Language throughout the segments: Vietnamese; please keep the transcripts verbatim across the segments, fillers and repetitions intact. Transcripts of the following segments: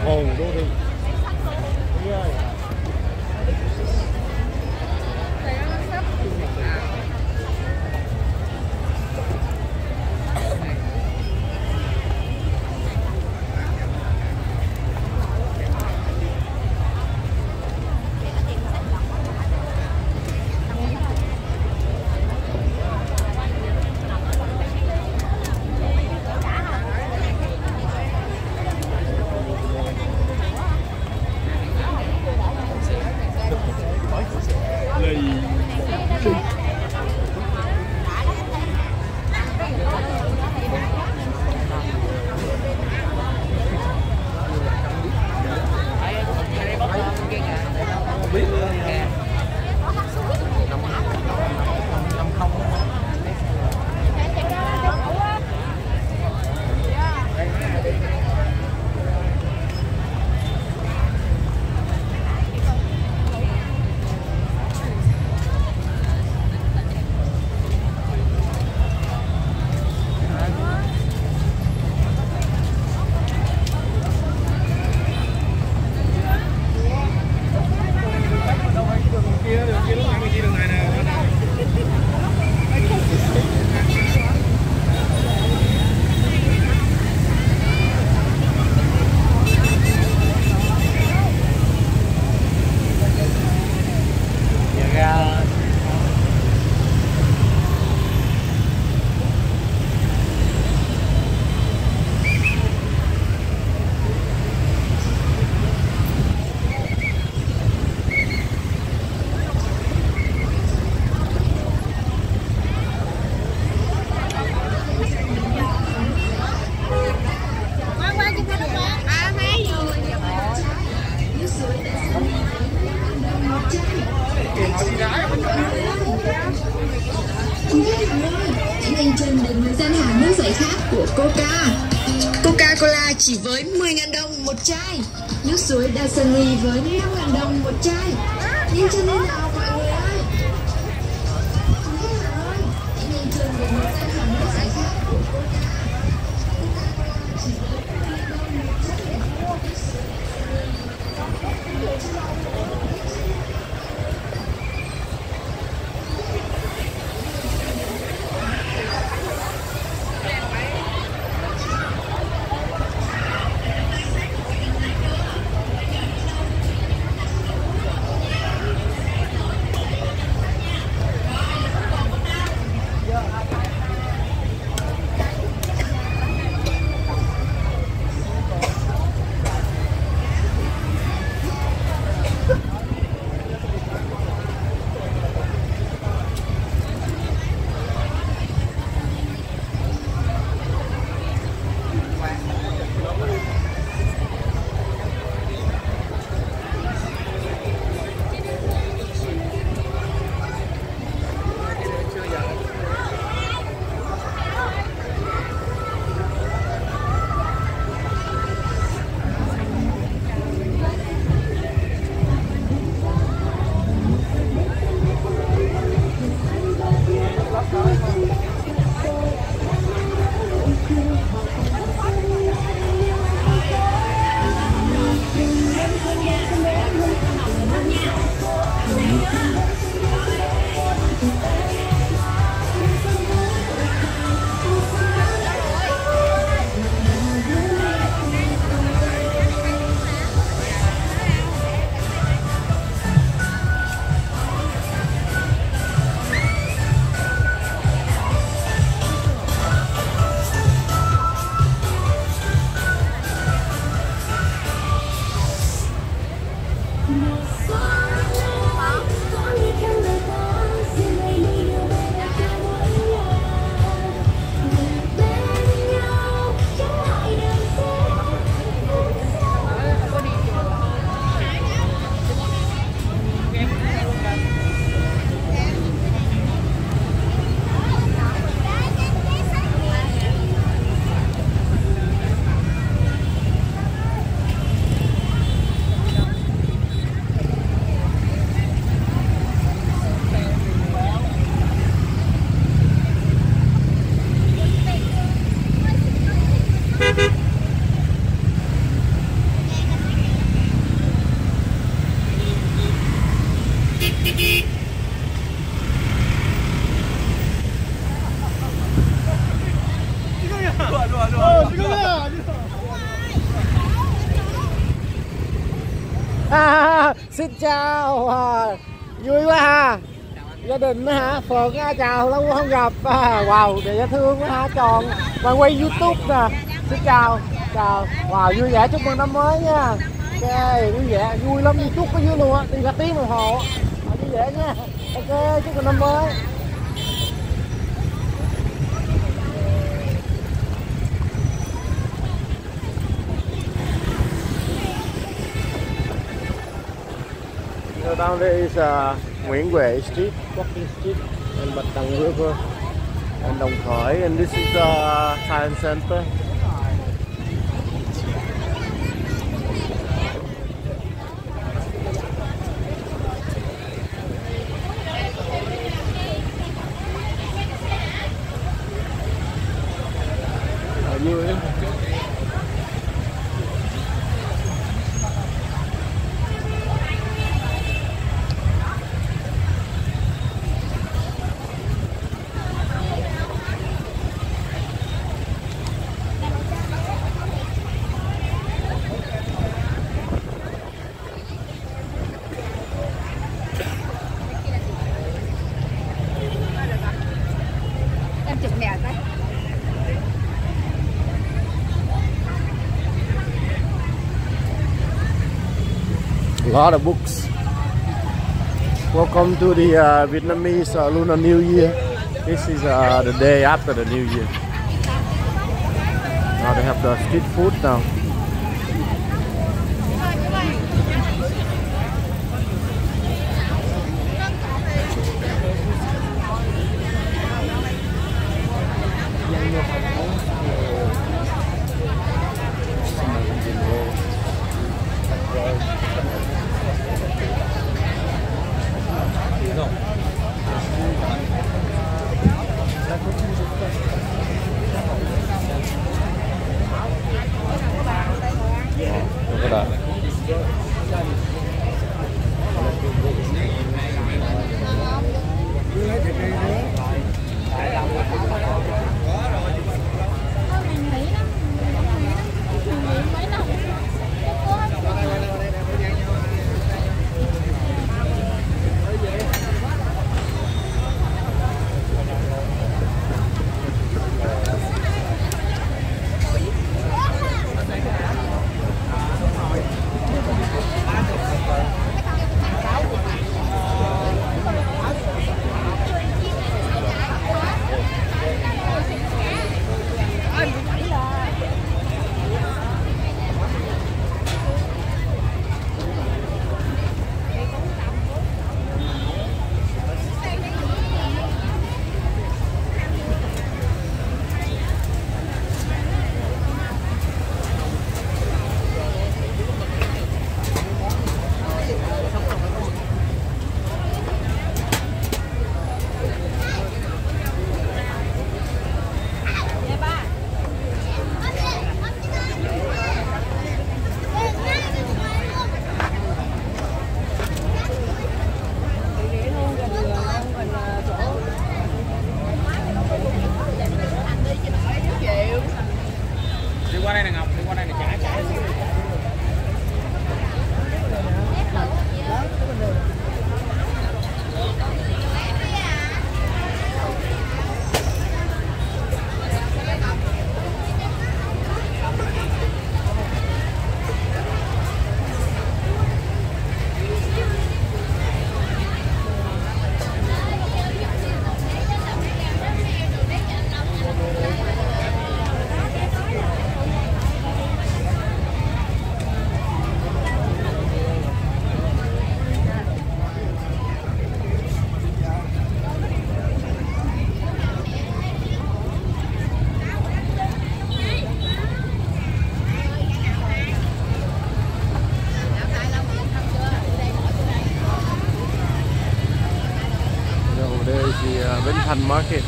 Ồ, đô thị. Trên đến với gian hàng nước giải khát của Coca. Coca-Cola chỉ với mười nghìn đồng một chai. Nước suối Dasani với năm nghìn đồng một chai. Nhanh chân lên nào mọi người ơi. Nhanh chân đến với gian hàng nước giải khát của Coca. Coca-Cola chỉ với mười nghìn đồng một chai. Nước suối Dasani. À, xin chào, à, vui quá ha. Gia đình hả? Phượng à, chào, lâu không gặp. À, wow, dễ thương quá ha. Tròn và quay YouTube nè. Xin chào, chào. Wow, vui vẻ, chúc mừng năm mới nha. Ok, vui vẻ, vui lắm, đi chúc có vui luôn á, đi cả tiếng đồng hồ. Vui vẻ nha. Ok, chúc mừng năm mới. So down there is uh, Nguyễn Huệ Street, Walking Street, and Bạch Đằng River, and Đồng Khởi, and this is the uh, Science Center. Vui. A lot of books. Welcome to the uh, Vietnamese uh, Lunar New Year. This is uh, the day after the New Year. Now they have the street food now. Look at that. Bến Thành Market.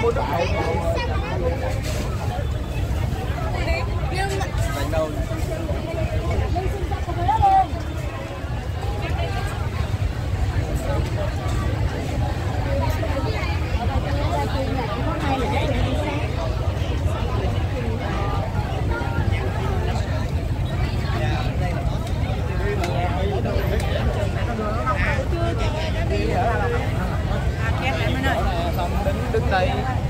đứng đứng đây